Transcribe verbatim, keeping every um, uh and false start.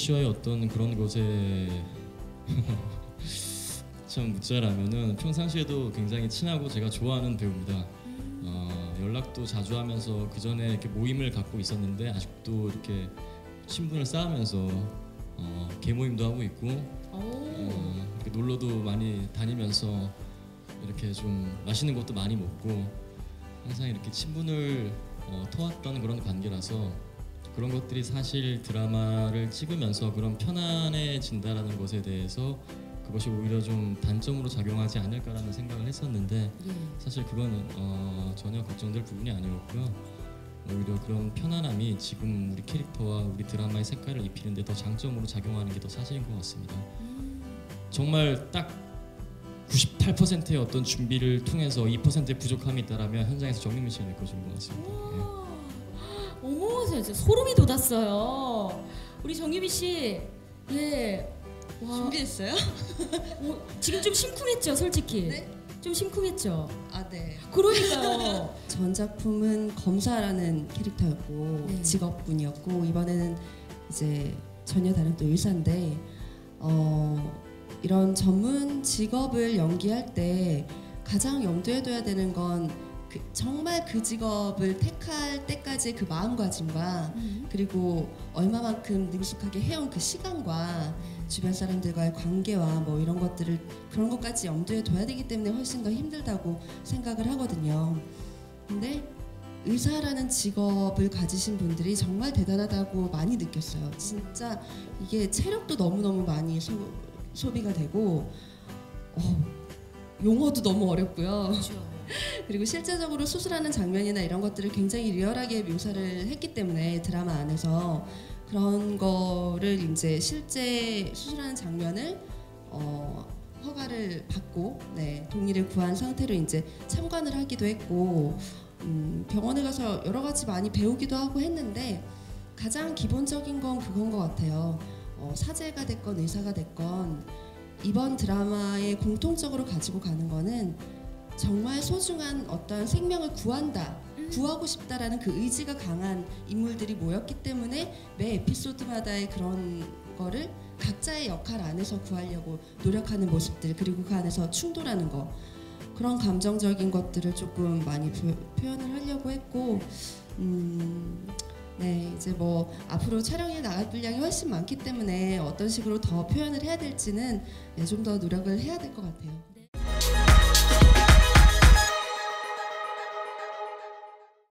씨와의 어떤 그런 것에 참 묻자라면은 평상시에도 굉장히 친하고 제가 좋아하는 배우입니다. 어, 연락도 자주 하면서 그 전에 이렇게 모임을 갖고 있었는데 아직도 이렇게 친분을 쌓으면서 어, 개모임도 하고 있고 어, 이렇게 놀러도 많이 다니면서 이렇게 좀 맛있는 것도 많이 먹고 항상 이렇게 친분을 어, 터왔던 그런 관계라서 그런 것들이 사실 드라마를 찍으면서 그런 편안해진다라는 것에 대해서 그것이 오히려 좀 단점으로 작용하지 않을까라는 생각을 했었는데 사실 그거는 어, 전혀 걱정될 부분이 아니었고요. 오히려 그런 편안함이 지금 우리 캐릭터와 우리 드라마의 색깔을 입히는데 더 장점으로 작용하는 게 더 사실인 것 같습니다. 정말 딱 구십팔 퍼센트의 어떤 준비를 통해서 이 퍼센트의 부족함이 있다라면 현장에서 정민미 씨가 느껴지는 것 같습니다. 예. 어머, 진짜 소름이 돋았어요. 우리 정유미 씨, 예. 와. 준비했어요? 오, 지금 좀 심쿵했죠, 솔직히. 네? 좀 심쿵했죠. 아, 네. 그러니까요. 전 작품은 검사라는 캐릭터였고 네. 직업군이었고 이번에는 이제 전혀 다른 또 의사인데 어, 이런 전문 직업을 연기할 때 가장 염두에 둬야 되는 건 그, 정말 그 직업을 택할 때까지의 그 마음가짐과 음. 그리고 얼마만큼 능숙하게 해온 그 시간과 주변 사람들과의 관계와 뭐 이런 것들을 그런 것까지 염두에 둬야 되기 때문에 훨씬 더 힘들다고 생각을 하거든요. 근데 의사라는 직업을 가지신 분들이 정말 대단하다고 많이 느꼈어요. 진짜 이게 체력도 너무너무 많이 소, 소비가 되고 어, 용어도 너무 어렵고요. 그렇죠. 그리고 실제적으로 수술하는 장면이나 이런 것들을 굉장히 리얼하게 묘사를 했기 때문에 드라마 안에서 그런 거를 이제 실제 수술하는 장면을 어, 허가를 받고 네, 동의를 구한 상태로 이제 참관을 하기도 했고 음, 병원에 가서 여러 가지 많이 배우기도 하고 했는데 가장 기본적인 건 그건 것 같아요. 어, 사제가 됐건 의사가 됐건 이번 드라마에 공통적으로 가지고 가는 거는 정말 소중한 어떤 생명을 구한다, 구하고 싶다라는 그 의지가 강한 인물들이 모였기 때문에 매 에피소드마다의 그런 거를 각자의 역할 안에서 구하려고 노력하는 모습들, 그리고 그 안에서 충돌하는 거, 그런 감정적인 것들을 조금 많이 표, 표현을 하려고 했고 음, 네, 이제 뭐 앞으로 촬영에 나갈 분량이 훨씬 많기 때문에 어떤 식으로 더 표현을 해야 될지는 네, 좀 더 노력을 해야 될 것 같아요.